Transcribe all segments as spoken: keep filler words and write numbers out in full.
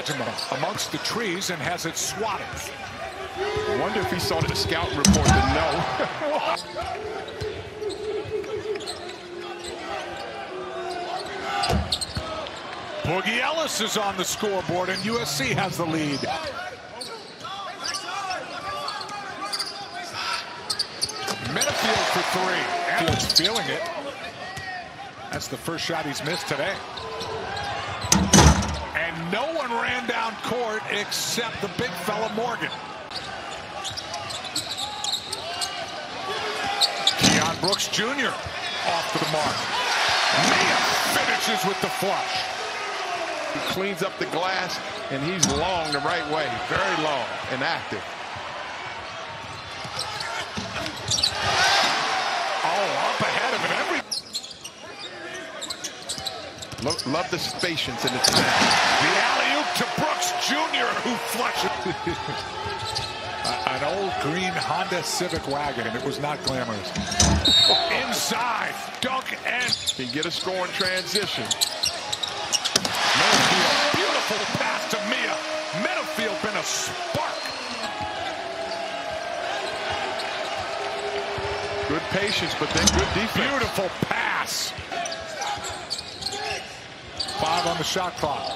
Ajima amongst the trees and has it swatted. I wonder if he saw the scout report to know. Boogie Ellis is on the scoreboard, and U S C has the lead. Metafield for three. Field's feeling it. That's the first shot he's missed today. And no one ran down court except the big fella Morgan. Keon Brooks Junior off to the mark. Mia finishes with the flush. He cleans up the glass, and he's long the right way. Very long and active. Oh, up ahead of it. Every Love, love the patience in the snap. The alley-oop to Brooks Junior who flushes. An old green Honda Civic wagon. It was not glamorous. Inside, dunk and Can get a score in transition. Metafield, beautiful pass to Mia. Metafield been a spark. Good patience, but then good defense. Beautiful pass. Five on the shot clock.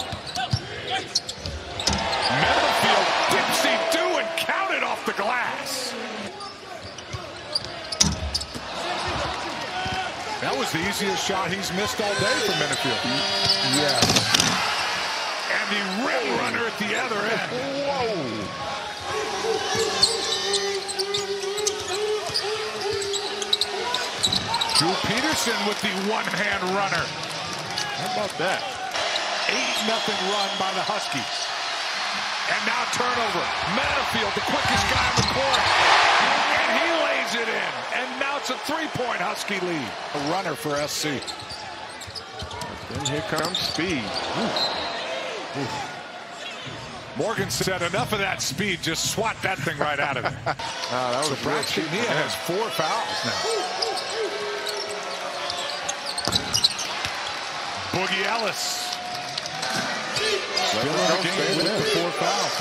Metafield, dipsy-do and counted off the glass. That was the easiest shot he's missed all day for Metafield. Yeah. And the rim runner at the other end. Whoa. Drew Peterson with the one-hand runner. How about that? eight nothing run by the Huskies. And now turnover. Metafield, the quickest guy on the court. And he lays it in. And now it's a three-point Husky lead. A runner for S C. And here comes speed. Ooh. Ooh. Morgan said enough of that speed. Just swat that thing right out of there. Oh, that was so Braxton Nia has four fouls now. Boogie Ellis. Still in the game with the four fouls.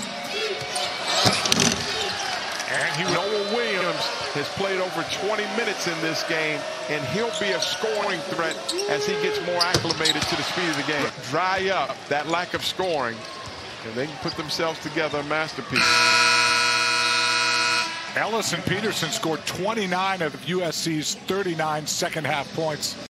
Yep. And he, Noah Williams has played over twenty minutes in this game, and he'll be a scoring threat as he gets more acclimated to the speed of the game. Dry up that lack of scoring, and they can put themselves together a masterpiece. Ellis and Peterson scored twenty-nine of U S C's thirty-nine second half points.